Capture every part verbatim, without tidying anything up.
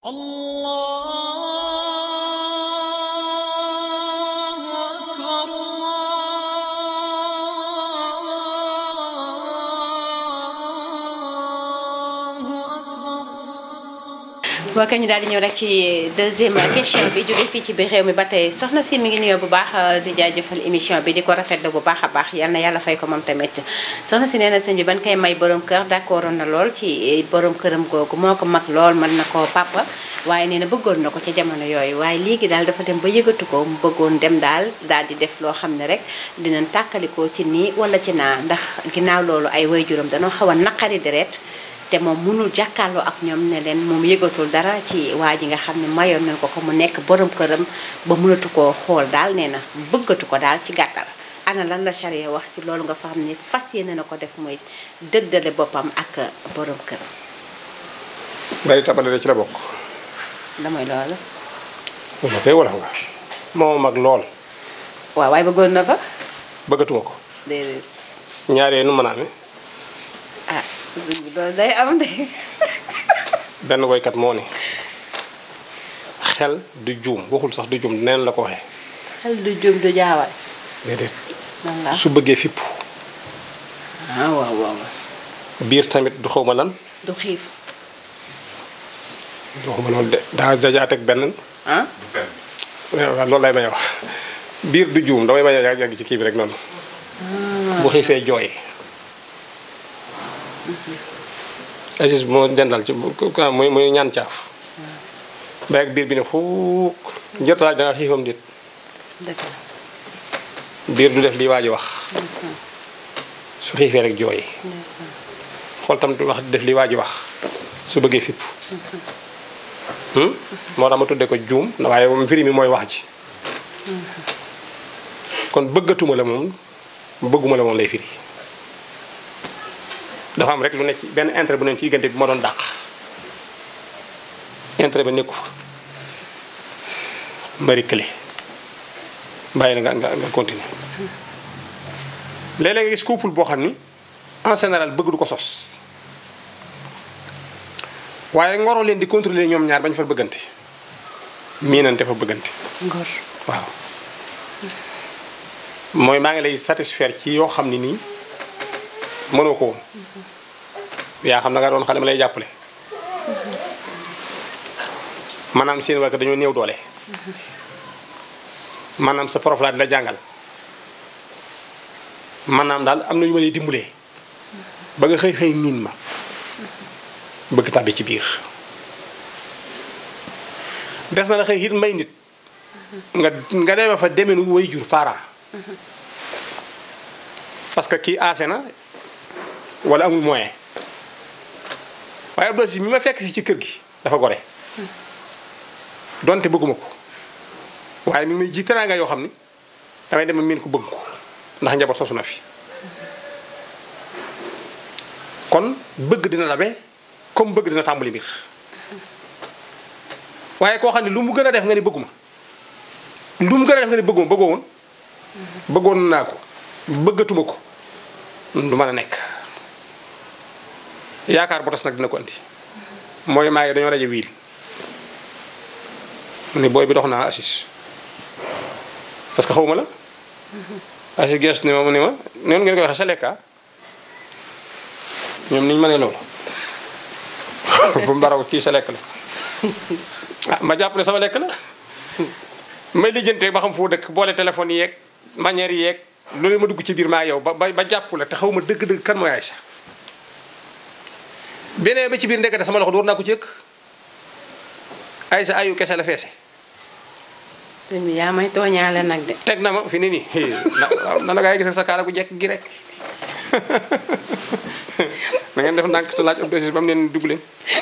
waa kay ñu daal di ñëw rek ci deuxième question bi jóge fii ci biir réew mi ba tey soxna si mi ngi nuyoo bu baax di jaajëfal émission bi di ko rafetlu bu baax a baax yal na yàlla fay ko moom tamit soxna si nee na sëñ bi ban koy may borom kër d'accord na lool ci borom këram googu moo ko mag lool mën na ko papa waaye nee na bëggoon na ko ci jamono yooyu waaye léegi daal dafa dem ba yëgatu ko mu bëggoon dem daal daal di def loo xam ne rek dinañ tàkkalikoo ci nii wala ci naa ndax ginnaaw loolu ay waajuram dañoo xaw a naqari deret te moom mënul jàkkaarloo ak ñoom ne leen moom yëgatul dara ci waa ji nga xam ne mayoon nañ ko ko mu nekk borom këram ba mënatu koo xool daal nee na bëggatu ko daal ci gàttal ana lan la charia wax ci loolu nga fa xam ne fas yéene na ko def mooy dëddale boppam ak borom këram. bari tabale ci la bokk. damay loolu. ma koy wolof nga. moom mag lool. waaw waaye bëggoon na fa. bëggatuma ko. déedéet. ñaaree nu mën a amee. ah. loolu day am de. benn woykat moo ni xel du juum waxul sax du juum neen la ko waxee. xel du juum du jaawaay. déedéet. walla su bëggee fipp. ah waaw waaw. biir tamit du xaw ma lan. du xiif. waxuma noonu de daa dajaat ak benn. ah. waaw loolu lay bañ a wax. biir du juum damay bañ a yàgg ci kii bi rek noonu. bu xiifee jooy. Aziz moo dendal ci muy muy ñaan caaf. ba ak biir bi ne fuuk njërtalaaj da nga xiifam dit biir du def li waa ji wax. su xiifee rek jooy. xool tam du wax def li waa ji wax su bëggee fipp. moo tax ma tuddee ko juum waaye moom firi mi mooy wax ji. kon bëggatuma la moom bëgguma la moom lay firi. dafa am rek lu nekk ci benn intérêt bu nekk ci diggante bi ma doon dàq intérêt ba nekku fa mbari kële bàyyi la nga nga nga continuer léeg-léeg nga gis couple boo xam ni en général bëgg du ko sos waaye ngoro leen di contrôler ñoom ñaar bañ fa bëggante miinante fa bëggante. ngor waaw mooy maa ngi lay satisfaire ci yoo xam ni nii mënoo ko woon yaa xam na nga doon xale ma lay jàppale maanaam seen waa kër dañoo néew doole maanaam sa prof laa di la jàngal maanaam daal am na ñu ma lay dimbalee ba nga xëy xëy miin ma bëgg tàbbi ci biir des na la xëy it may nit nga nga demee fa demenu way jur parent parce que kii aase na wala amul moyen waaye Abdou Aziz mi ma fekk si ci kër gi dafa gore donte bëgguma ko waaye mi ngi may ji teraanga yoo xam ni damay dem miin ko bëgg ko ndax njaboot sosu na fi kon bëgg dina labe comme bëgg dina tàmbali mbir waaye koo xam ne lu mu gën a def nga ni bëgguma lu mu gën a def nga ni bëgguma bëggoo woon bëggoon naa ko bëggatuma ko du mën a nekk yaakaar bu tas nag dina ko andi mooy maa ngi dañoo daje wiil ni booy bi dox naa Aziz parce que xawma la Aziz gees ni ma ni ma noonu ngeen koy waxee sa lekka ñoom niñ ma ne loolu bu mbaraw kii sa lekk la ah ma jàpp ne sama lekk la may lijjante ba xam foo dëkk boole téléphone yi yeeg manière yi yeeg loolu ma dugg ci biir maa yow ba ba jàpp la te xaw ma dëgg-dëgg kan mooy Aïssa beneen ba ci biir ndekete sama loxo door naa ko ci yëkk Aïssa ayu kese la feese. sëñ bi yaa may tooñaale nag de. teg na ma fi ni nii na na gaa yi gis sa kaala gu jekk gi rek na ngeen def ndànk te laaj Abdou Aziz ba mu leen dugg leen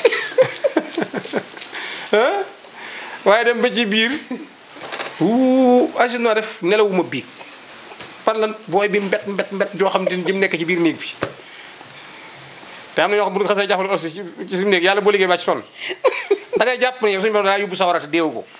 waaye dem ba ci biir wuu Aziz noo def nelawuma biig par lan booy bi mbet mbet mbet joo xam ne jëm nekk ci biir néeg bi te am na ñoo xam bu ñu xasee jàppale aussi ci ci suñu néeg yàlla boo liggéey ba ci sonn da ngay jàpp ne yow suñu borom daa yóbbu sawara te deewu ko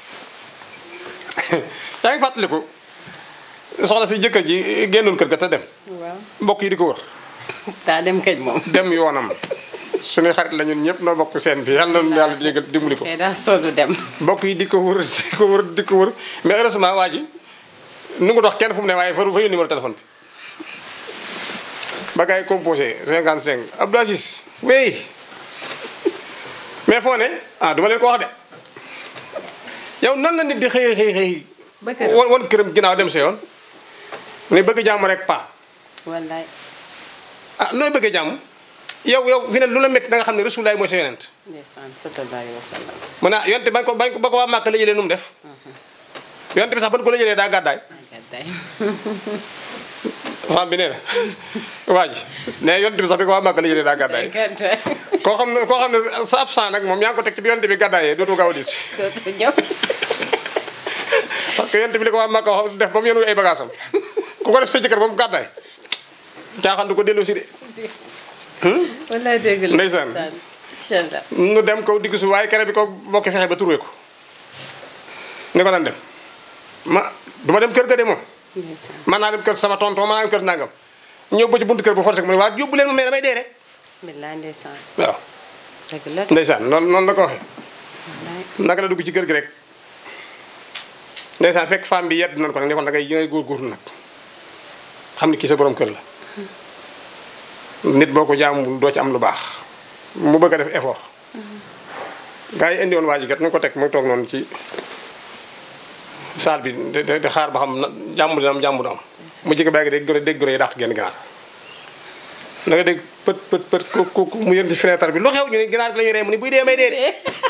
yaa ngi fàttaliku soxna si jëkkër ji génnoon kër ga te dem. waaw mbokk yi di ko wër. daa dem kañ moom. dem yoonam suñu xarit la ñun ñëpp noo bokk seen bi yàlla na yàlla jégal dimbali ko kay daa solu dem. mbokk yi di ko wër di ko wër di ko wër mais heureusement waa ji nu ngi dox kenn fu mu ne waaye fa fa yu numéro téléphone bi ba gars yi composé cinquante-cinq Abdou Aziz oui mais foo ne ah duma leen ko wax de yow nan la nit di xëy xëy xëy ba këram won won këram ginnaaw dem sa yoon ne bëgg jàmm rek pa wallaay. ah nooy bëgg jàmm yow yow fi ne lu la métti da nga xam ne Rasulullaay mooy sa yonent ndeysaan sallallahu alayhi wa sallam. mu ne ah yonte bañ ko bañ ko ba ko waa Màkka la jëlee nu mu def yonte bi sax ban ko la jëlee daa gàddaay gàddaay. femme bi nee na waa ji ne yonte bi sax bi ko waa Màkka la jëlee daa gàddaay gàddaay. koo xam ne koo xam ne sa absent nag moom yaa ngi ko teg ci bi yonte bi gàddaayee dootu gaaw a dit dootu ñëw. parce que yonte bi li ko waa Màkka wax def ba mu yenu ay bagaasam ku ko def sa jëkkër ba mu gàddaay caaxaan du ko delloo si de wallaay dégg la. ndeysaan. incha allah. nu dem kaw diggu su waaye kere bi ko bokki fexe ba turwee ko ni ko lan dem ma du ma dem kër ga de moom ndeysaan. man naa dem kër sama tonton man naa dem kër nangam ñëw ba ci buntu kër bu forcé ko mu ne waa yóbbu leen ma mais damay dee rek billaay ndeysaan. waaw dëgg la. ndeysaan noonu noonu la ko waxee wallaay. naka la dugg ci kër gi rek ndeysaan fekk femme bi yedd nañ ko nag ne ko da ngay da ngay góorgóorlu nag xam ni kii sa borom kër la nit boo ko jaamul doo ci am lu baax mu bëgg a def effort gars yi indi woon waa ji kat ñu ko teg mu toog noonu ci saal bi di di xaar ba xam na jàmm dina am jàmm du am mu jege baa ngi dégg gone dégg gone yi dàq genn ginaar da nga dégg pët pët pët ku ku mu yën ci fenêtre bi lu xew ñu ne ginaar gi la ñu rey mu ni buy dee may dee de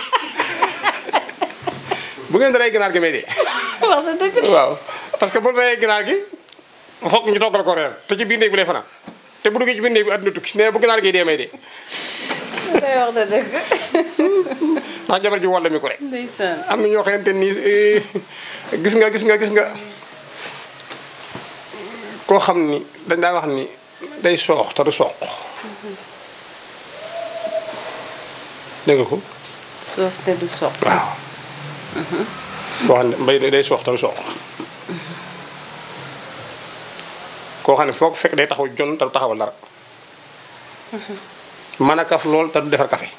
bu ngeen di rey ginaar gi may dee wax na dëgg. waaw parce que bu reyee ginaar gi foog ñu toggal ko reer te ci biir néeg bi lay fanaan te bu duggee ci biir néeg bi àdduna tukki ne bu ginaar gi dee may dee day wax na dëgg. ndax jabar ji walla mi ko rek ndeysaan. am na ñoo xamante ni gis nga gis nga gis nga koo xam ni dañ daan wax ni day soox te du sooq dégg nga ko soox te du soox. waaw koo xam ne mbay day soox te du sooq koo xam ne foog fekk day taxaw jon te du taxawal dara mën a kaf lool te du defar kafe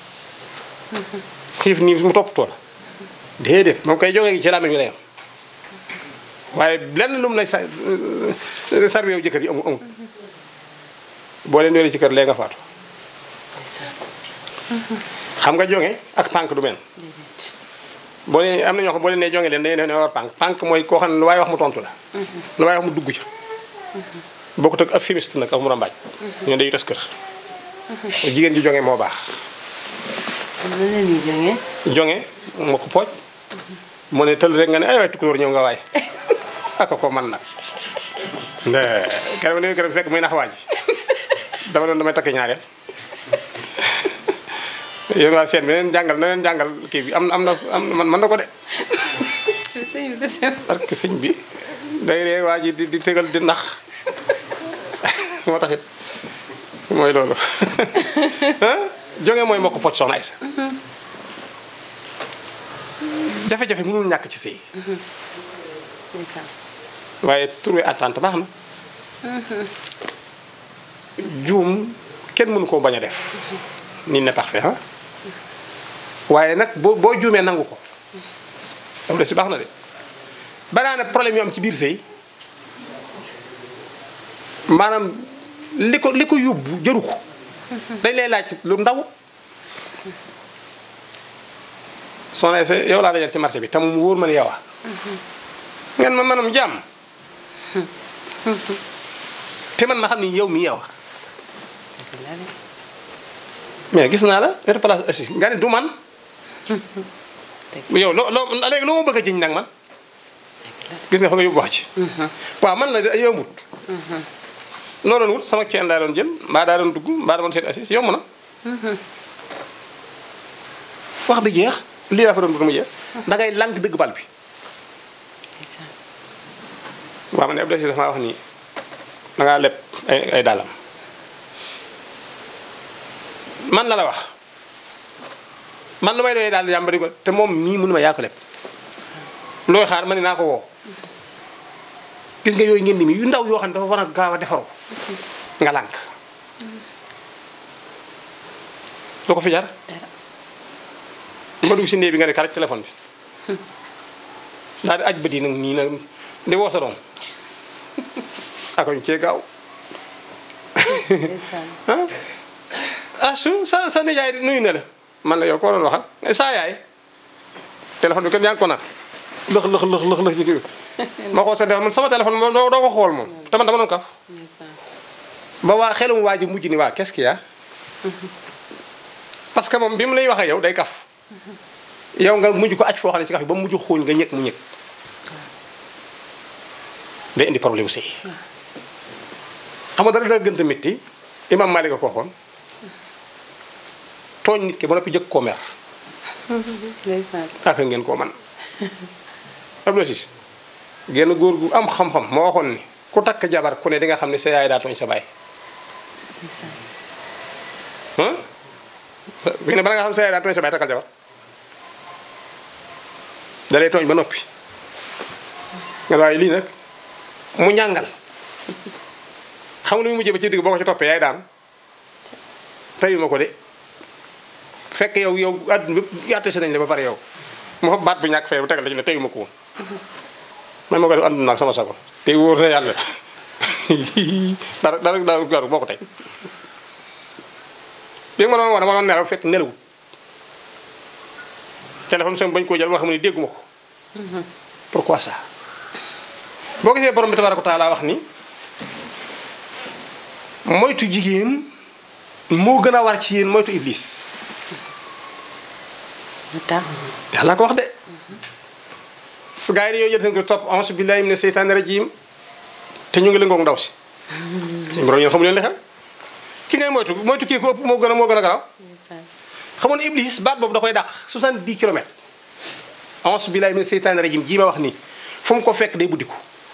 xiif nii mu topp tool déedéet moom koy jógee ci làmmiñ wi lay am waaye lenn lu mu lay sa sarwi yow jëkkër yi amul amul boo leen yoree ci kër lee nga faatu ndeysaan. xam nga jonge ak pànk du mel déedéet. boo leen am na ñoo xam boo leen nee jonge leen dañuy ne war pànk pànk mooy koo xam ne lu waaye wax mu tontu la lu waaye wax mu dugg ca bokkut ak ab fumiste nag ak mu rambaaj ñoo dañuy tas kër jigéen ji jonge moo baax am na leen ñuy jógee. jonge moo ko pooj mu ne tël rek nga ne ay waay tukulóor ñëw nga waay aka ko man nag nde keroog ne keroog fekk muy nax waaj dama doon damay takk ñaareel yéen waa seen bi na leen jàngal na leen jàngal kii bi am na am na am man mën na ko de sëñ bi desee. parce que sëñ bi day ree waa ji di di tegal di nax moo taxit mooy loolu jonge mooy moo ko pooj soxna Aysa jafe-jafe mënul ñàkk ci sëy ndeysaan. waaye trouver attente baax na juum kenn mënu koo bañ a def nit ne parfait ah waaye nag boo boo juumee nangu ko am de si baax na de banaa ne problème yu am ci biir sëy maanaam li ko li ko yóbbu jëru ko dañ lay laaj lu ndaw soxna sa yow laa dajal ci marché bi tam mu wóor ma ne yow a ngeen ma manam jàmm te man ma xam ni yow mi yow dëgg la de. mais gis naa la wetu place assis nga ne du man yow loo loo léegi loo ma bëgg a jiñ nag man gis nga fa nga yóbbu wax ci waaw man la yombut loo doon wut sama ceen daa doon jël mbaa daa doon dugg mbaa daa doon seet assis yomb na wax bi jeex lii laa fa doon bëgg mu jeex da ngay lànk dëgg bal bi ndeysaan. waaw man ne Abdou Aziz dafa maa wax nii da ngaa leb ay ay dàllam man la la wax man lu may doyee daal yàmbari ko te moom mii mënu ma yaa ko leb looy xaar ma ne naa ko woo gis nga yooyu ngeen ni mi yu ndaw yoo xam ne dafa war a gaaw a defaroo nga lànk lu ko fi jar ma dugg si néeg bi nga ne karaj téléphone bi daal di aj bët yi nag nii nag di woo sa doom akoñ cee gaaw ah su sa sa nijaay nuyu na la man la yow koo doon waxal saa yaay téléphone bi kat yaa ngi ko naan lëx lëx lëx lëx lëx ci kii ma xool sa téléphone man sama téléphone moom doo doo ko xool moom te man dama doon kaf ba waa xelum waa ji mujj ni waa qu'est-ce qu'il y a parce que moom bi mu lay waxee yow day kaf yow nga mujj ko aj foo xam ne ci kaf yi ba mu mujj xooñ nga ñëkk mu ñëkk day indi problème bu sëy xam nga dara daa gën a métti imam Malik ko waxoon tooñ nit ki ba noppi jëkk koo mer aka ngeen koo man Abdou Aziz genn góor gu am xam-xam moo waxoon ni ku takk jabar ku ne di nga xam ne sa yaay daa tooñ sa baay bi ne bala nga xam sa yaay daa tooñ sa baay takkal jabar da lay tooñ ba noppi nga waaye lii nag mu ñàngal xam nga lu mu mujjee ba ci digg boo ko ci toppee yaay daan teyuma ko de fekk yow yow àdduna bépp yàtte si nañ la ba pare yow mu fa baat bu ñàkk fee bu tegal la ci ne teyuma ko woon man ma ko def ànd naag sama sago te wóor na yàlla dara dara dara garu boo ko tey bi nga ma doon wax dama doon nelaw fekk nelawut téléphone sama bañ koo jël wax mu ni dégguma ko pourquoi ça boo gisee borom bi tabaaraka taala wax ni moytu jigéen moo gën a war ci yéen moytu iblis yàlla ko wax de su gars yi dañoo jël seen ko topp auzu billahi mina seytaani rajim te ñu ngi lëngoog ndaw si suñu borom yéen xamu leen li xew ki ngay moytu moytu kii ko ëpp moo gën a moo gën a garaaw xamoon iblis baat boobu da koy dàq soixante-dix kilomètres auzu billahi mina seytaani rajim jii ma wax nii fu mu ko fekk day buddiku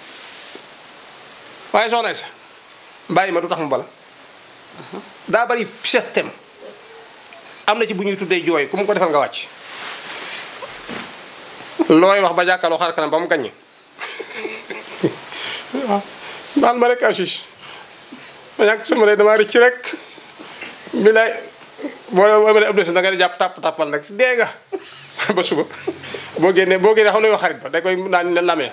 waaye soxna sa bàyyi ma du tax mu bala daa bari système am na ci bu ñuy tuddee jooy ku mu ko defal nga wàcc looy wax ba jàkkaarloo xar kanam ba mu gaññe waaw baal ma rek Aziz ma ñàkk sama lay dama rëcc rek bi lay boo amee ëpp da nga di jàpp tàpp tàppal nag dee nga ba suba boo génnee boo génnee xam ne yow xarit ba da koy naan ne lamee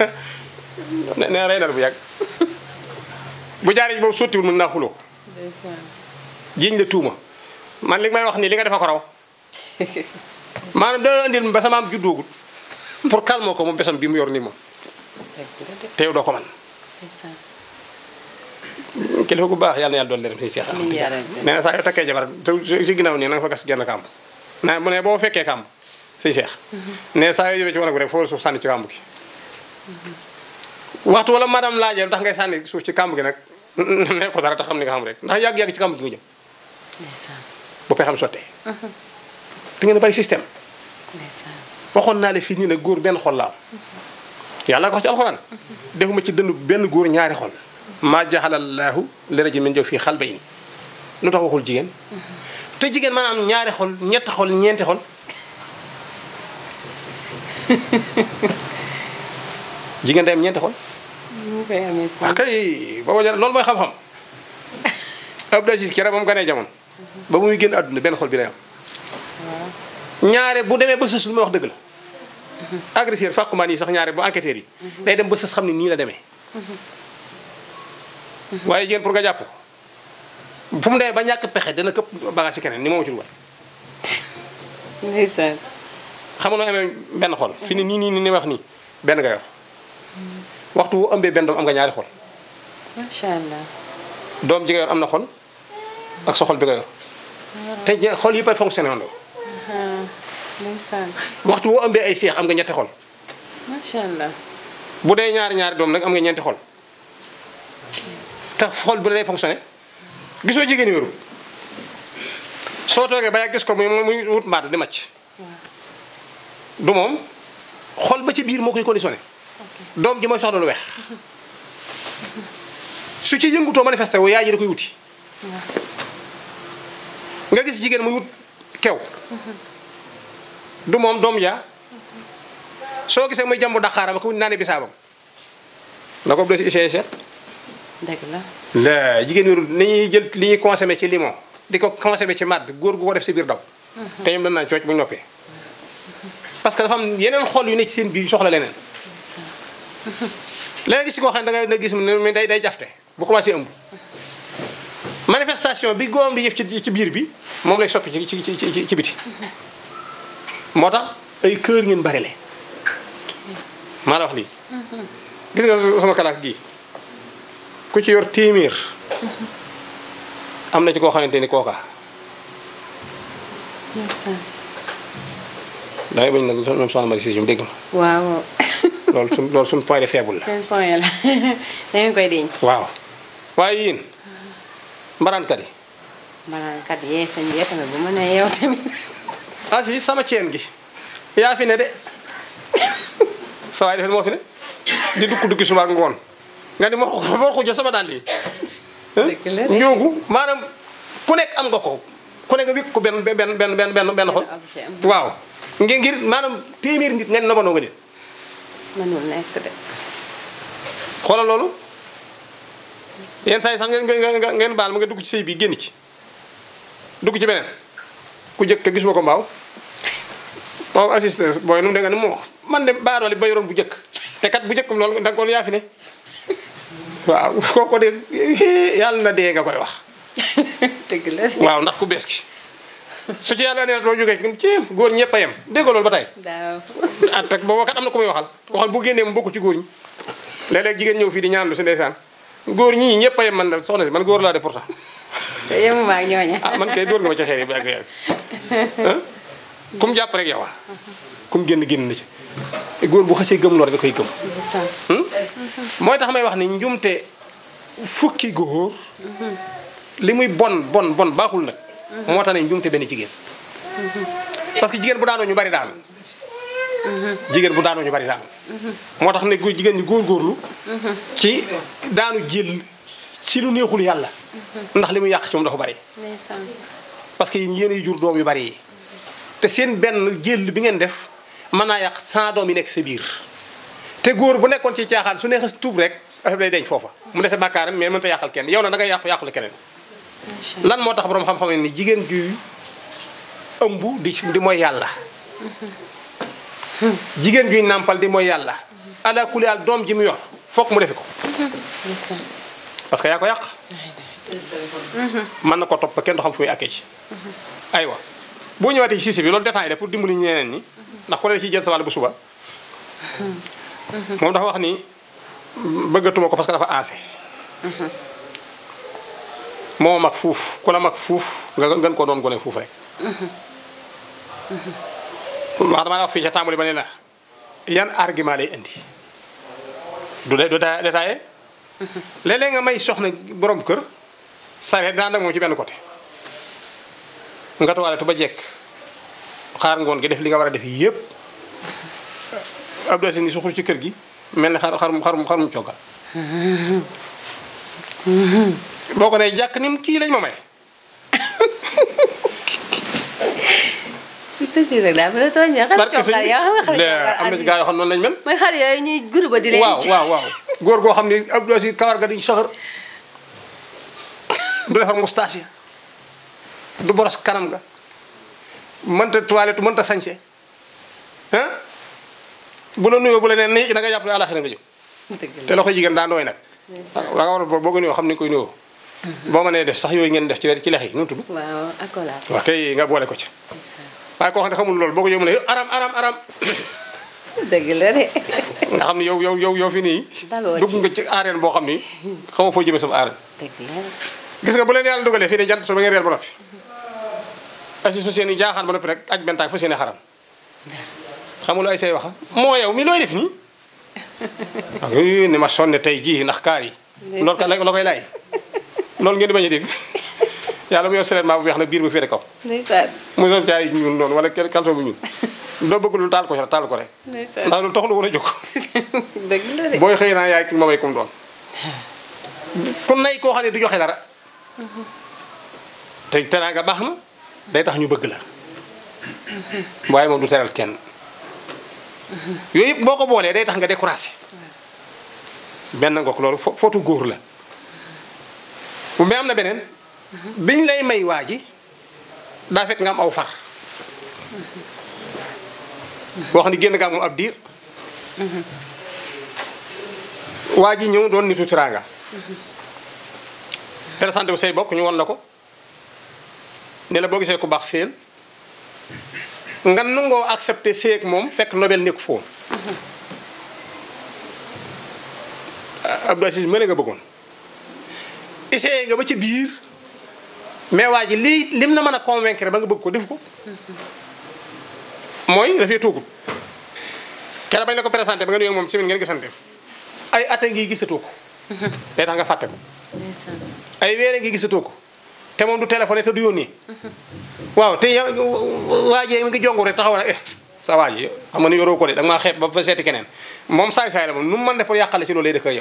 ne rey na bu yàgg bu jaaree ji boobu sottiwul mën naa xuloo jiiñ la tuuma man li may wax nii li nga defa ko raw maanaam dana andil ba sama am juddoogut pour calmer ko moom besam bi mu yor nii moom te yow doo ko man kilifa gu baax yàlla na yàlla doon leen si seex nee na saa yoo takkee jabar te si ginnaaw nii na nga fa gas genn kàmb na mu ne boo fekkee kàmb si seex ne saa yoo jëmee ci wanag bi rek foo suuf sànni ci kàmb gi waxtu wala madame laajee tax ngay sànni suuf ci kàmb gi nag ne ko dara tax xam ni nga xam rek ndax yàgg-yàgg ci kàmb gi nga jëm bu pee xam sottee da ngeen bari système waxoon naa le fii nii nag góor benn xol la am yàlla ko wax ci alxuraan defuma ci dëndu benn góor ñaari xol maa jaxalallaahu li rajulin min jawfihi xalbayni lu tax waxul jigéen te jigéen maanaam ñaari xol ñetti xol ñeenti xol jigéen day am ñeenti xol waaw kay booba jar loolu mooy xam-xam Abdou Aziz Kira ba mu ganee jamono ba muy génn àdduna benn xol bi lay am ñaare bu demee ba sës lu may wax dëgg la agresseur fàqumaan yi sax ñaare bu enquêteurs yi day dem ba sës xam ne nii la demee waaye jigéen pour nga jàpp ko fu mu demee ba ñàkk pexe dana këpp bagage si keneen ni moom ci dugal ndeysaan xam nga noo amee benn xol fi ni nii nii ni wax nii benn nga yor waxtu woo ëmbee benn doom am nga ñaari xol macha allah doom ji nga yor am na xol ak sa xol bi nga yor te xol yi pay fonctionné woon ndeysaan waxtu woo ëmbee ay seex am nga ñetti xol macha allah bu dee ñaari ñaari doom nag am nga ñeenti xol te xol bi la day fonctionné gisoo jigéen wéru soo toogee ba yàgg gis ko muy muy wut mbaat di màcc du moom xol ba ci biir moo koy conditionné doom ji mooy soxla lu weex su ci yëngutoo manifesté wu yaay ji da koy wuti nga gis jigéen muy wut kew du moom doom ja soo gisee muy jàmbu daqaaram ko wuti naa ne bisaabam na ko si essayé seet dëgg la la jigéen wéru ni ñuy jël li ñuy consommé ci limon di ko conservé ci màdd góor gu ko def si biir daw te ñoom dañ naan cooc bu ñu noppee parce que dafa am yeneen xol yu ne ci seen biir soxla leneen léegi gis koo xam ne da ngay gis ne day day jafte bu commencé ëmb manifestation bi góoram di yëf ci ci biir bi moom lay soppi ci ci ci ci biti moo tax ay kër ngeen bari le maa la wax lii gis nga sama classe gii ku ci yor téeméer am na ci koo xamante ni kooka dangay bañ nag ñoom soxna Marie Cissé dégg ma waaw loolu suñ loolu suñ point de faible la seen point la da ngeen koy denc waaw waaye yéen mbaraankat yi mbaraankat yee sëñ bi tamit bu mën a yeew tamit asi sama ceen gi yaa fi ne de sa waay defe moo fi ne di dukk dukki suba ak ngoon nga ni moo ko moo ko ja sama dàll yi njóogu maanaam ku nekk am nga ko ku nekk nga wékk ko benn benn benn benn benn benn xol waaw ngir ngir maanaam téeméer nit ngeen nobanoo nga nit mënul nekk de xoolal loolu yenn saa yi sax ngeen ngeen baal ma nga dugg ci sëy bi génn ci dugg ci beneen ku jëkk te gisuma ko mbaaw moom assistance booy nu mu de nga ni moo man de baadoole ba yoroon bu jëkk te kat bu jëkk loolu da nga ko yaa fi ne waaw kooku de yàlla na dee nga koy wax dëgg la waaw ndax ku bees ki su ci yàlla nee doo jógee ci góor ñëpp a yem déggoo loolu ba tey daaw at rek boobu kat am na ku muy waxal waxal bu génnee mu bokk ci góor ñi léeg-léeg jigéen ñëw fii di ñaan lu si ndeysaan góor ñii ñëpp a yem man la soxna si man góor laa de pourtant te yemuma ak ñooña ah man kay dóor nga ma ca xeer yi bu yàgg yàgg kum jàpp rek yow kum génn génn na ci góor bu xasee gëm loolu da koy gëm mooy tax may wax ni njumte fukki góor li muy bon bon bon baaxul nag moo tax ne njumte benn jigéen parce que jigéen bu daanoo ñu bari daanu jigéen bu daanoo ñu bari daanu moo tax ne jigéen ñi góorgóorlu ci daanu jël ci lu neexul yàlla ndax li muy yàq ci moom dafa bari parce que yéen yéen ay jur doom yu bari yi te seen benn jël bi ngeen def mën naa yàq cent doom yi nekk sa biir te góor bu nekkoon ci caaxaan su neexas tuub rek affaire day denc foofa mu dese bàkkaaram mais mënta yàqal kenn yow na da ngay yàqu yàqule keneen lan moo tax borom xam-xam ni jigéen juy ëmb di di mooy yàlla jigéen juy nàmpal di mooy yàlla ala kulli al doom ji mu yor foog mu defe ko parce que yaa ko yàq mën na ko topp kenn du xam fu muy àkkee ci aywa boo ñëwaatee ci siisi bi loolu détail la pour dimbali ñeneen ñi ndax ku ne ciy jël sa wàll bu suba moom dafa wax ni bëggatuma ko parce que dafa aase moo mag fuuf ku la mag fuuf nga gën ko doon gone fuuf rek wax dama la wax fii ca tàmbali ba ne la yan argument lay indi du de du détaillé léeg-léeg nga may soxna borom kër sareet daan ak moom ci benn côté nga toilette ba jekk xaar ngoon gi def li nga war a def yëpp Abdou Aziz ni suxul ci kër gi mel ni xar xarum xarum xarum coggal boo ko nee jàkk ni kii lañ ma may si sa kii rek daal ba tooñ xar coggal yow xam nga xar coggal am na ci gaa yoo xam noonu lañ mel mooy xar yooyu ñuy groupe di leen waaw waaw waaw góor goo xam ne Abdou Aziz kawar ga di saxar du defar moustache du boros kanam ga mënta toilette mënta sañse ah bu la nuyoo bu la nee nii da nga jàpp ne àlaxira nga jëm te loxo jigéen daa nooy nag da nga war a boo ko nuyoo xam ni nga koy nuyoo boo mënee def sax yooyu ngeen def ci ci lex yi nu mu tudd waaw accolade waaw kay nga boole ko ci waaye koo xam ne xamul loolu boo ko yow mu ne aram aram aram dëgg la de nga xam ne yow yow yow yow fi nii dugg nga ci arène boo xam ni xamoo foo jëmee sama arène dëgg la gis nga bu leen yàlla dugalee fii ne jant so ba ngeen reer ba noppi asi fa seen i jaaxaan ba noppi rek aj bentaay fa seen i xaram xamul ay say waxa moo yow mi looy def nii ak ni ma sonne tey jii ndax kaar yi loolu ka la koy laay loolu ngeen di bañ a dégg yàlla mu yor seulement bu weex na biir bu féete kaw ndeysaan mu doon caay ñuul noonu wala calso bu ñuul doo bëgg lu taal ko rek taal ko rek ndeysaan ndax lu tax lu war a jóg dëgg la de booy xëy naa yaay ki ma may kum doon kon nay koo xam ne du joxe dara te teraanga baax na day tax ñu bëgg la waaye moom du teral kenn yooyu yëpp boo ko boolee day tax nga découragé benn ngoog loolu fo footu góor la bu mais am na beneen biñ lay may waa ji daa fekk nga am aw far boo xam ne génn nga moom ab diir waa ji ñëw doon nitu teraanga présenté bu say bokk ñu won la ko ne la boo gisee ku baax séel nga nangoo accepté séeg moom fekk nobel nekku foofu Abdou Aziz mën nga bëggoon essayé nga ba ci biir mais waa ji lii lim na mën a convaincre ba nga bëgg ko def ko mooy dafay tuugul keroog bañ la ko présenté ba nga nuyoog moom si ngeen gisante ay at a ngi gisatoo ko day tax nga fàtte ko ay weere ngi gisatoo ko te moom du téléphoné te du yónnee waaw te yow waa ji mi ngi jongu rek taxaw na eh sa waa ji xam nga ni yoroo ko de da nga maa xeeb ba fa seeti keneen moom saay saay la moom nu mu mën def pour yàqale ci loolu lay dëkk ak yow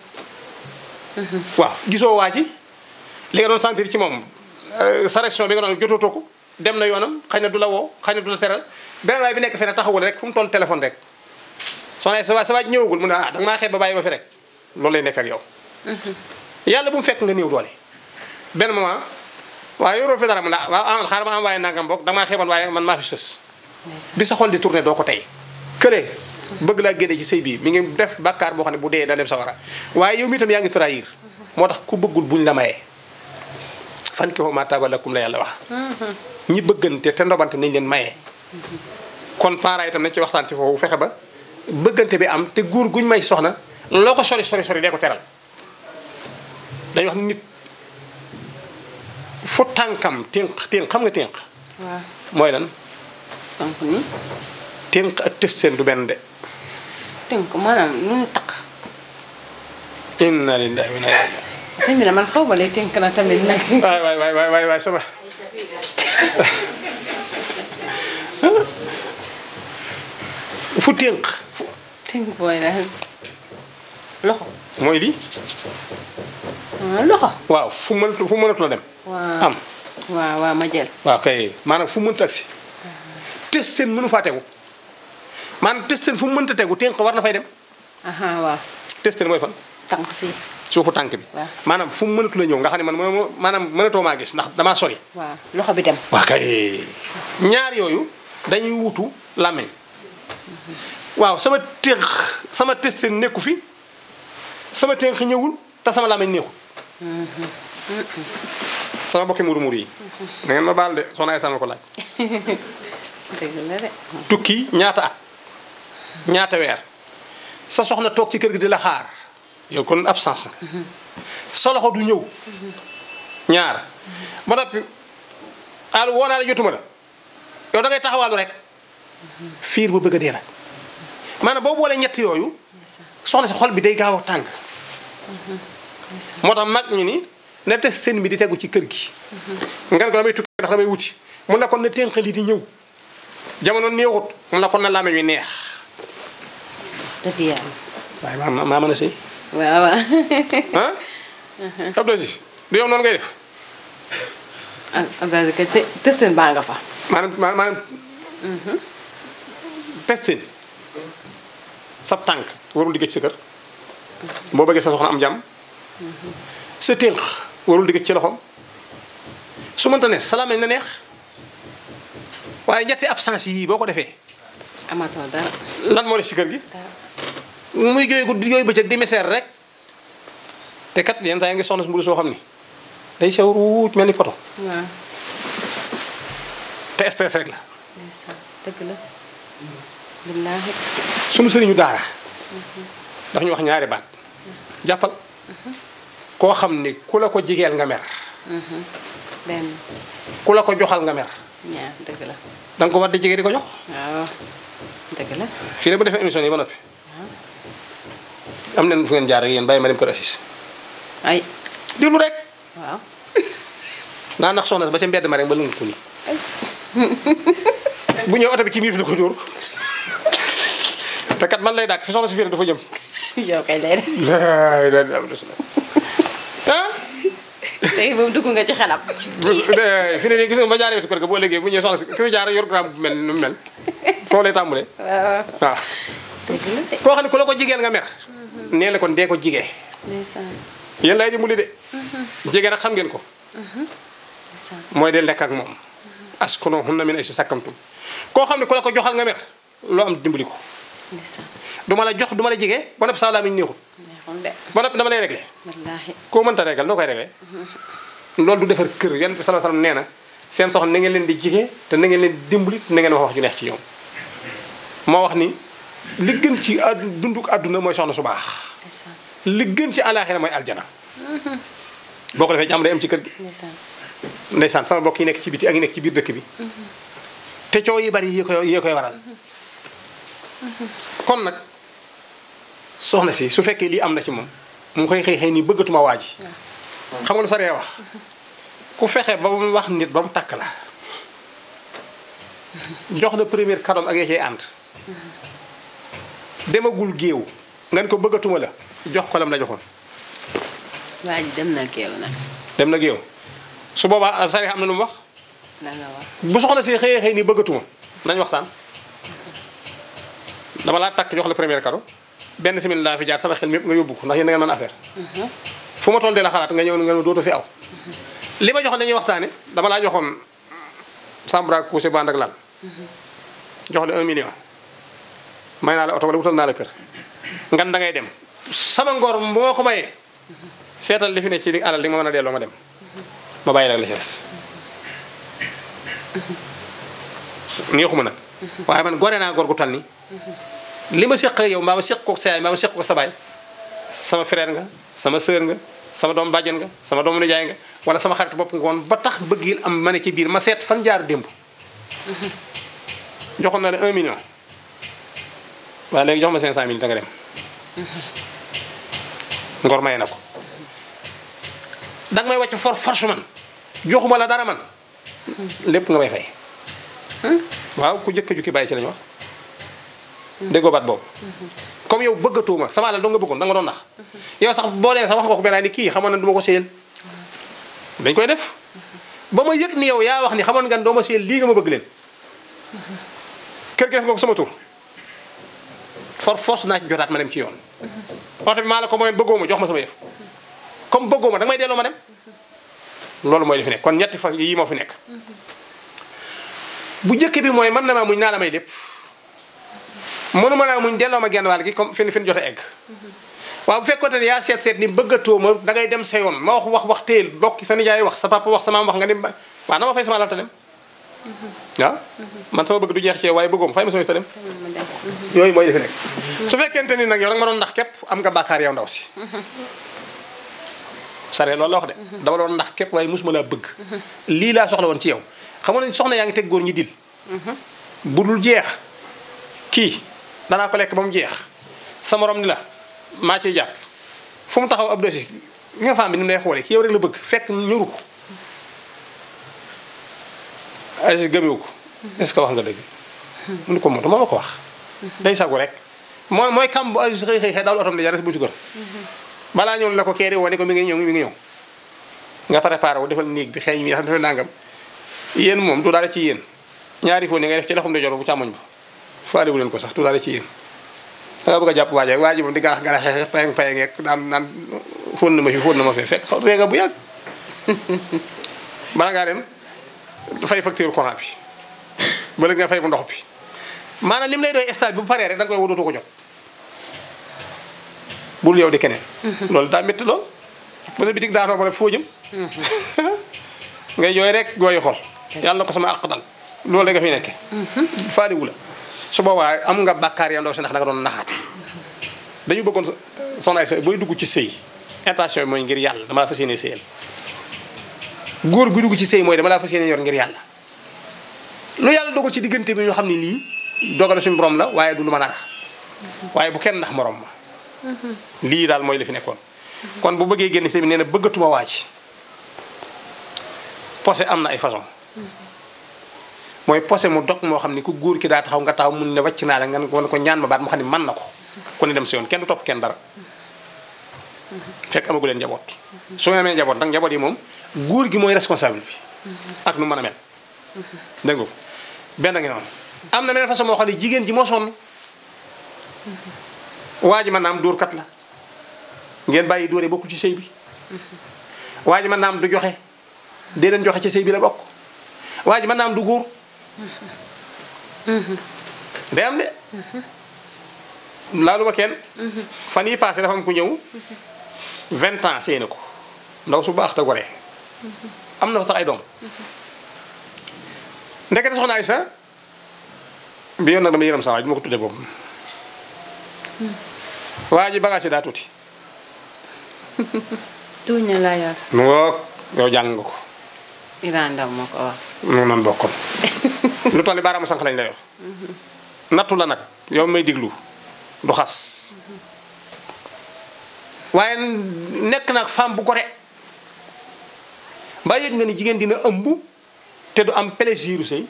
waaw gisoo waa ji li nga doon sentir ci moom sa réaction bi nga doon jotootoo ko dem na yoonam xëy na du la woo xëy na du la teral beneen waay bi nekk fi ne taxawul rek fu mu toll téléphone rek soo nee sa waa sa waa ji ñëwagul mu ne ah da nga maa xeeb ba bàyyi ma fi rek loolu lay nekk ak yow yàlla bu mu fekk nga néew doole benn moment waaye yoroo fi dara mu ne waaw xaaral ma envoyé nangam boog da nga maa xeeboon waaye man maa fi sës bi sa xol di tourné doo ko tey kële bëgg laa génne ci sëy bii mi ngi def bàkkaar boo xam ne bu dee da dem sa war a waaye yow mi itam yaa ngi trahir moo tax ku bëggul buñ la mayee fan ki ma taaba lakum la yàlla wax ñi bëggante te ndobante nañ leen mayee kon parents itam nañ ci waxtaan ci foofu fexe ba bëggante bi am te góor guñ may soxna loo ko sori sori sori dee ko teral dañuy wax nit fu tànkam ténk ténk xam nga ténk waaw mooy lan tànk ni ténk ak tës seen du benn de tënk maanaam lu ñu taq inna lillahi wa inna ilayhi sëñ bi la man xaw ma lay tënk na tamit nag waay waay waay waay waay waay sama fu ténk tënk booy la loxo mooy lii ah loxo waaw fu mën fu mënatu la dem waaw am waaw waaw ma jël waaw kay maanaam fu mënta agsi tës seen mënu faa tegu maanaam tës seen fu mu mënta tegu ténk war na fay dem aha waaw tës seen mooy fan tànk fii suufu tànk bi waaw. maanaam fu mu mënatu la ñëw nga xam ne man moo maanaam mënatoo maa gis ndax damaa sori waaw loxo bi dem waa kay ñaar yooyu dañuy wutu làmmiñ waaw sama ténk sama tës seen nekku fi sama ténk ñëwul te sama làmmiñ neexul sama bokki muuru muuru yi da ngeen ma baal de soxna ay sama ko laaj dëgg la de tukki ñaata at ñaata weer sa soxna toog ci kër gi di la xaar yow kon absence sa loxo du ñëw ñaar ba noppi allo woo naa la jotuma la yow da ngay taxawaalu rek fiir bu bëgg a dee nag maanaam boo boolee ñett yooyu soxna si xol bi day gaaw a tàng moo tax mag ñi ni na te seen bi di tegu ci kër gi nga ne ko damay tukki ndax damay wuti mun na kon na ténq li di ñëw jamono neexut mun na kon na làmmiñ wi neex dëgg yàlla waaye maa maa mën a sëy waaw waaw ah Abdou Aziz du yow noonu ngay def ah Abdoulaye kay te testeen baa nga fa maanaam maanaam testin sab tànk warul digg ci sa kër boo bëggee sa soxna am jàmm sa ténq warul digg ci loxoom su mënta ne salaam na neex waaye ñetti absence yii boo ko defee amatoo dara lan moo des ci kër gi dara muy jooy guddi yooyu bëccëg di meseer rek te kat yenn saa yi nga soxna si mburu soo xam ni day sew ruuj mel ni poto waaw te stress rek la ndeysaan dëgg la billaahi sunu sëriñu daara dafa ñu wax ñaari baat jàppal koo xam ni ku la ko jigeel nga mer benn ku la ko joxal nga mer ñaar dëgg la da nga ko war di jigee di ko jox waaw dëgg la fii ne bu defee émission yi ba noppi am nañ fu ngeen jaar ak yéen bàyyi ma dem kër Assis ay déglu rek waaw naa nax soxna si ba ca mbedd ma rek ba lëngu ko nii bu ñëw oto bi ci miir bi la ko dóor te kat man lay dàkk fi soxna si fii rek dafa jëm yow kay lay def laay la ah léegi moom dugg nga ci xelam fi ne nii gis nga ba jaaree wetu kër ga boo léegi bu ñëwee soxna si ki fi jaar yor gramme bu mel nu mu mel foofu lay tàmbalee waaw waaw dëgg la de koo xam ne ku la ko jigéen nga mer nee la kon dee ko jigee ndeysaan yéen lay dimbali de jigéen nag xam ngeen ko mooy del nekk ak moom askunuhunna min haysu sakantum koo xam ne ku la ko joxal nga mer loo am dimbali ko du ma la jox du ma la jege ba noppi saa laa mi neexul ba noppi dama lay réglé koo mënta régal noo koy réglé loolu du defar kër yan bi sallallahu alayhi wasallam nee na seen soxna na ngeen leen di jige te na ngeen leen di dimbali te na ngeen wax wax ju neex ci ñoom moo wax ni li gën ci dunduk àdduna mooy soxna su baax li gën ci àllaaxira mooy aljana boo ko defee jàmm day am ci kër gi ndeysaan sama mbokk yi nekk ci biti ak yi nekk ci biir dëkk bi te coow yi bari yi koy yi koy waral kon nag soxna si su fekkee lii am na ci moom mu koy xëy xëy nii bëggatuma waa ji xam nga lu saree wax ku fexe ba mu wax nit ba mu takk la jox la première cadeau ak ya cay ànd demagul géew nga ne ko bëggatuma la jox ko lam la joxoon waa ji dem na géew nag dem na géew su boobaa saree am na lu mu wax lan la wax bu soxna si xëyee xëy nii bëggatuma nañ waxtaan dama laa takk jox la première cadeau benn semaine laa fi jaar sama xel mépp nga yóbbu ko ndax yéen da ngeen mën affaire fu ma toll dee la xalaat nga ñëw nga ne dootu fi aw li ma joxoon dañuy waxtaane dama laa joxoon chambre à coucher band ak lal jox la un million may naa la oto wala wutal naa la kër ngan da ngay dem sama ngor boo ko mayee seetal li fi ne ci li alal li ma mën a delloo ma dem ma bàyyi la la ci des neexuma nag waaye man gore naa gor gu tal ni li ma séq yow mbaa ma séq ko sa yaay mbaa ma séq ko sa baay sama frère nga sama sœur nga sama doom bàjjen nga sama doomu nijaay nga wala sama xarit bopp nga woon ba tax bëggil am ma ne ci biir ma seet fan jaar démb joxoon na la un million waaye léegi jox ma cinq cent mille da nga dem ngor maye na ko danga may wàcc for force man joxuma la dara man lépp nga may fay waaw ku jëkk jukki bàyyi ci lañu wax déggoo baat boobu comme yow bëggatuuma sama alal doo nga bëggoon da nga doon nax yow sax boo dee sax wax nga ko benn ni kii xamoon na du ma ko séyal dañ koy def ba ma yëg ni yow yaa wax ni xamoon nga doo ma séyal lii nga ma bëgg leen kër gi def nga ko sama tur for force naa ci jotaat ma dem ci yoon oto bi maa la ko mooy bëggoo ma jox ma sama yëf comme bëggoo ma da nga may delloo ma dem loolu mooy li fi nekk kon ñetti fa yii moo fi nekk bu njëkk bi mooy mën na maa muñ naa la may lépp mënuma naa muñ delloo ma genn wàll gi comme fin fin jot a egg waaw bu fekkoon ne yaa seet seet ni bëggatoo ma da ngay dem sa yoon ma wax wax wax téel bokk sa nijaay wax sa papa wax sa maam wax nga ni waaw na ma fay sama alal ta dem waaw man sama bëgg du jeex ci yow waaye bëggoo ma fay ma sama ta dem yooyu mooy defi nekk su fekkente ni nag yow danga ma doon ndax képp am nga bàkkaar yow ndaw si sare loolu la wax de dama doon ndax képp waaye mosuma laa bëgg lii laa soxla woon ci yow xam nga soxna yaa ngi teg góor ñi dil bu dul jeex kii danaa ko lekk ba mu jeex sa morom ni la maa ciy jàpp fu mu taxaw ab dosi nga femme bi ni mu lay xoolee ki yow rek la bëgg fekk ñuru ko ay gëmewu ko est-ce que wax nga dëgg mu ni ko moom dama la ko wax day sagu rek mooy mooy kam bu ay xëy xëy xëy dawlu otom di jares bu ci kër balaa ñëw la ko keeri woo ne ko mi ngi ñëw mi ngi ñëw nga préparé wu defal néeg bi xeeñ mi xam defal nangam yéen moom du dara ci yéen ñaari foo ni ngay def ci loxum de jor bu càmmoñ ba faale bu leen ko sax du dara ci yéen da nga bëgg a jàpp waaje waa ji moom di garax garax xeex payeng payeng yeeg daan naan fóon na ma fi fóon na ma fee fekk xaw réega bu yàgg bala ngaa dem fay facture courant bi bala nga fay bu ndox bi maanaam lim lay doy stade bi bu paree rek da nga koy wóodootu ko jot bul yow di keneen loolu daa métti lool ba sa bitig daanoo ba rek foo jëm ngay jooy rek jooyu xol yàlla na ko sama àq dal loolu da nga fi nekke faaliwu la su boobaa am nga bàkkaar yow ndaw si ndax da nga doon naxaate dañu bëggoon soxna sa booy dugg ci sëy intention bi mooy ngir yàlla dama la fas yéene sëyal góor bi dugg ci sëy mooy dama laa fas yéene yor ngir yàlla lu yàlla dogal ci diggante bi ñu xam ne lii dogal suñu borom la waaye du lu ma nar waaye bu kenn ndax morom ma lii daal mooy li fi nekkoon kon bu bëggee génn sëy bi nee na bëggatuma waaj posé am na ay façon mooy posé mu dog moo xam ni ku góor ki daa taxaw nga taxaw mun ne wàcc naa la nga ko ñaan ma baat mu xam ne man na ko ku ne dem si yoon kenn du topp kenn dara fekk amagu leen njaboot su ma amee njaboot nag njaboot yi moom góor gi mooy responsable bi ak nu mën a mel dégg nga ko benn ngi noonu am na beneen façon moo xam ne jigéen ji moo sonn waa ji mën naa am dóorkat la ngeen bàyyi dóore bokku ci sëy bi waa ji mën naa am du joxe dee leen joxe ci sëy bi la bokk waa ji mën naa am du góor day am de laalu ma kenn fan yi passé dafa am ku ñëw vingt ans séy na ko ndaw su baax te gore am na fa sax ay doom ndekete soxna Aysa bi yoon nag dama yërëm sa waay du ma ko tuddee boobu waa ji bagage yi daa tuuti tuuña laa yor. mu ngoog yow jàng nga ko Iran Ndaw moo ko wax. noonu noonu bokkoon lu toll ni baaraamu sànq lañ la yor nattu la nag yow may diglu du xas waaye nekk nag femme bu gore mbaa yëg nga ni jigéen dina ëmb te du am plaisir sëy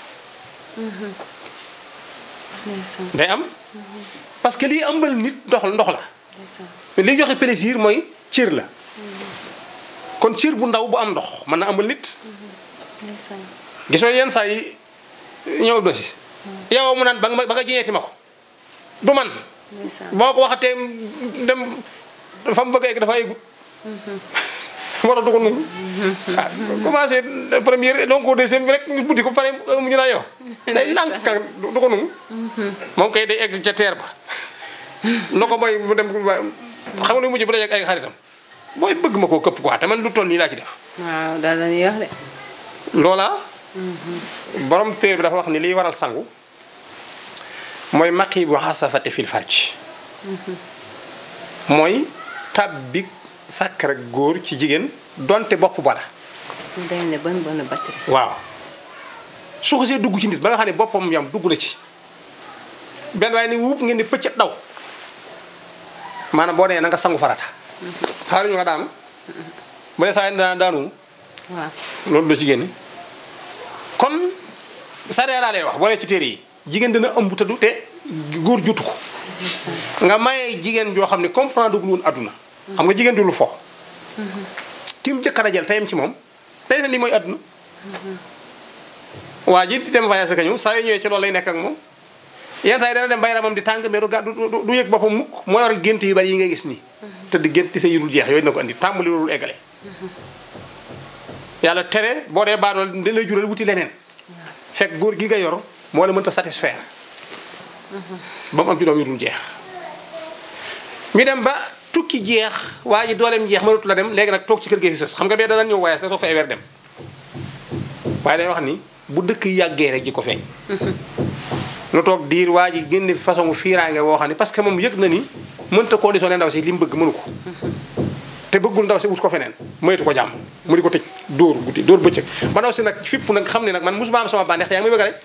day am parce que lii ëmbal nit ndox ndox la liy joxe plaisir mooy cër la kon cër bu ndaw bu am ndox mën na ëmbal nit gis nga yenn saa yi ñëw do si yow mu naan ba nga ba nga jiñeeti ma ko du man boo ko waxatee dem fa mu bëgg a egg dafa eggut moo tax du ko nangu ah commencé première donc deuxième bi rek ñu buddi ko pare mu ñu naa yow day lànk ka du ko nangu moom kay day egg ca teer ba lo ko mooy mu dem xam nga lu mujj bu dee ay xaritam booy bëgg ma koo këpp quoi te man lu toll nii laa ci def waaw daal la ñuy wax de. loola borom téer bi dafa wax ni liy waral sangu mooy maqi bu xasafate fil farj mooy tab bi sàkk rek góor ci jigéen donte bopp bala mu dem ne bën bën batterie. waaw su xasee dugg ci nit ba nga xam ne boppam yam dugg na ci benn waaye ni wuub ngeen di pëccat daw maanaam boo nee na nga sangu farata xaaruñu nga daanu bu dee saa yi daan daanu waaw loolu doo ci génne kon sariya laa lay wax boo nee ci téere yi jigéen dina ëmb te du te góor jutu ko nga maye jigéen joo xam ne comprendre dugul woon adduna xam nga jigéen du lu fo ki mu jëkkër a jël tayam ci moom day ne li mooy adduna waa ji di dem voyage ka ñëw saa yu ñëwee ci loolu lay nekk ak moom yenn saa yi dana dem bayramam di tàng mais du ga- du du du yëg boppam mukk mooy waral gént yu bari yi ngay gis nii te di gént sa yirul jeex yooyu dina ko andi tàmbali loolu eggale yàlla tere boo dee baadool dañ lay jural wuti leneen fekk góor gi nga yor moo la mënta satisfaire ba mu am ci doom yirul jeex ñu dem ba tukki jeex waa ji dooleem jeex mënatu la dem léegi nag toog ci kër gi fi sës xam nga bee danañ ñëw voyage nag toog fa ay weer dem waaye day wax ni bu dëkk yàggee rek ji ko feeñ nu toog diir waa ji génne façon fiiraange woo xam ne parce que moom yëg na ni mënta conditionné ndaw si li mu bëgg mënu ko te bëggul ndaw si wut ko feneen moytu ko jàmm mu di ko tëj dóor guddi dóor bëccëg ba ndaw si nag fipp nag xam ne nag man musuma am sama bànneex yaa ngi muy bëgg rek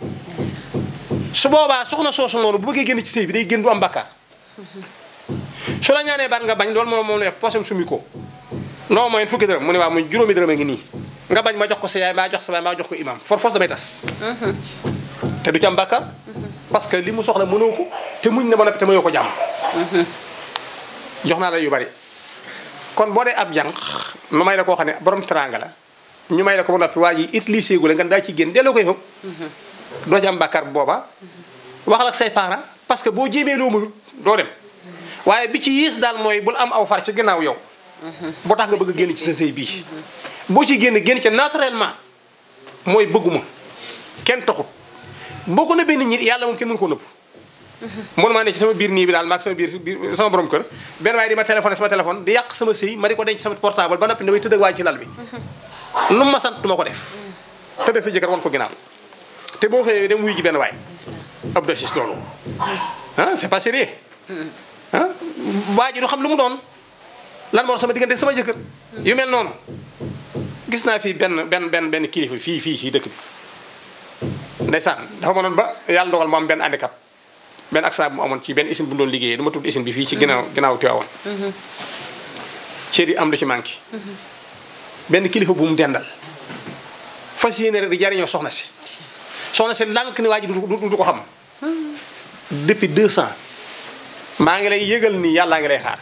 su boobaa soxna soosu noonu bu bëggee génn ci sëy bi day génn du am bakkaar su la ñaanee baat nga bañ loolu moom moom ne posam sumi ko non mooy fukki dërëm mu ne waaw muy juróomi dërëm a ngi nii nga bañ ma jox ko sa yaay maa jox sa yaay maa jox ko imam for force damay tas te du ci am bàkkaar parce que li mu soxla mënoo ko te muñ na ba noppi te mayoo ko jàmm jox naa la yu bari kon boo dee ab jànq nu may la koo xam ne borom teraanga la ñu may la ko ba noppi waa ji it lii séegu la nga daa ci génn delloo koy fëpp doo ci am bàkkaar bu booba waxal ak say parents parce que boo jéemee loo mënut doo dem waaye bi ci yées daal mooy bul am aw far ci ginnaaw yow boo tax nga bëgg a génn ci sa sëy bii boo ci génn génn ci naturellement mooy bëgguma kenn taxut boo ko nëbbee nit ñi yàlla moom kenn mënu ko nëbb mënu maa ne ci sama biir nii bi daal maag sama biir biir sama borom kër benn waaye di ma téléphoné sama téléphone di yàq sama sëy ma di ko denc sama portable ba noppi damay tëdd ak waaj ci lal bi lu ma sant du ma ko def tëdd sa jëkkër wan ko ginnaaw te boo xëyee dem wuy ji benn waay ab dosis loolu ah c'est pas sérieux ah waa ji du xam lu mu doon lan moo tax sama diggante sama jëkkër yu mel noonu gis naa fii benn benn benn benn kilifa fii fii fii dëkk bi ndeysaan dafa mënoon ba yàlla dogal mu am benn handicap benn accident bu mu amoon ci benn usine bu mu doon liggéeyee dama tudd usine bi fii ci ginnaaw ginnaaw Tivaouane cër yi am lu ci manqué benn kilifa bu mu dendal fas yéene rek di jariñoo soxna si soxna si lànk ni waa ji du du ko xam depuis deux ans maa ngi lay yëgal ni yàllaa ngi lay xaar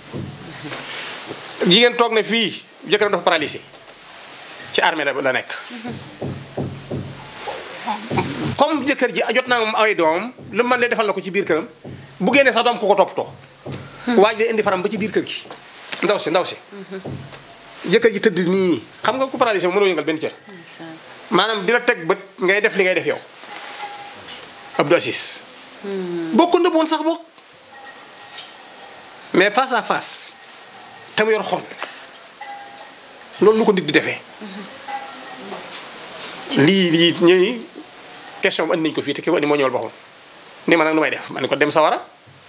jigéen toog na fii jëkkëram dafa paralysé ci armée la la nekk comme jëkkër ji jot naa moom ay doom lu man lee defal na ko ci biir këram bu génnee sax doom ko ko toppatoo waa ji day indi faram ba ci biir kër gi ndaw si ndaw si jëkkër ji tëdd nii xam nga ku paralysé mënoo yëngal benn cër maanaam di la teg bët ngay def li ngay def yow Abdou Aziz bokk na boon sax bokk mais face à face te mu yor xol loolu lu ko nit di defee lii lii ñuy question bi andi nañu ko fii te ki ko andi moo ñëwal boppam ni ma nag nu may def ma ne ko dem sawara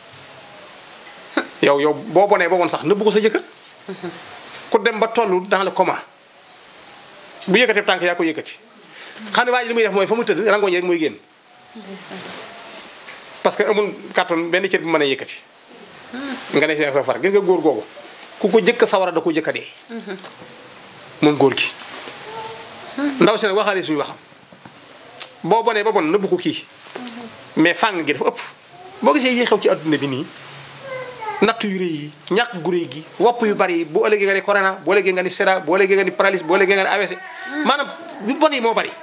yow yow boo bonee ba bon sax nëbbu ko sa jëkkër ku dem ba tollu dans le coma bu yëkkatee tànk yaa ko yëkkati xam ne waa ji li muy def mooy fa mu tëdd rangoñ rek muy génn parce que amul kàttan benn cër bi mën a yëkkati nga ne si sa far gis nga góor googu ku ko jëkk sawara da ko jëkka dee moom góor gi ndaw si nag waxaale suñu waxam boo bonee ba bon nëbbu ko kii mais fàng gi dafa ëpp boo gisee yi xew ci adduna bi nii natt yu rëy yi ñàkk gu rëy gi wopp yu bari yi bu ëllëgee nga ni corona bu ëllëgee nga ni sida bu ëllëgee nga ni paralysie bu ëllëgee nga ni A V C maanaam yu bon yi moo bari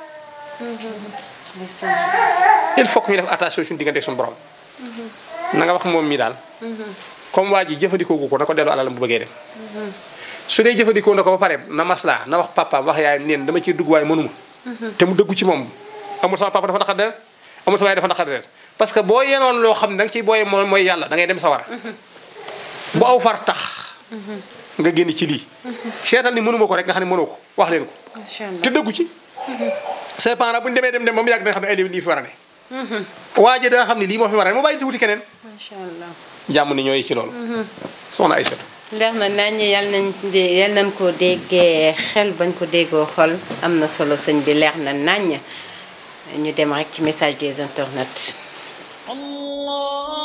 il faut que ñu def attention suñu diggante suñu borom na nga wax moom mi daal comme waa ji jëfandikoo gu ko na ko delloo alalam bu bëggee dem su dee jëfandikoo na ko ba pare na maslaa na wax papaam wax yaayam neen dama ciy dugg waaye mënuma te mu dëggu ci moom amul sama papa dafa naqar deret amul sama yaay dafa naqar deret parce que boo yenoon loo xam ne da nga ciy booyee mooy mooy yàlla da ngay dem sawara bu aw far tax nga génn ci lii seetal ni mënuma ko rek nga xam ne mënoo ko wax leen ko te dëggu ci ses parents bu ñu demee dem dem ba mu yàgg da nga xam ne ay lii fi war a ne waa ji da nga xam ne lii moo fi war a ne mu bàyyi wuti keneen macha allah jàmm ni ñooy ci loolu soxna Aïssatou leer na nañ yal nañ yal nañ ko déggee xel bañ ko déggoo xol am na solo sëñ bi leer na nañ ñu dem rek ci message des internautes.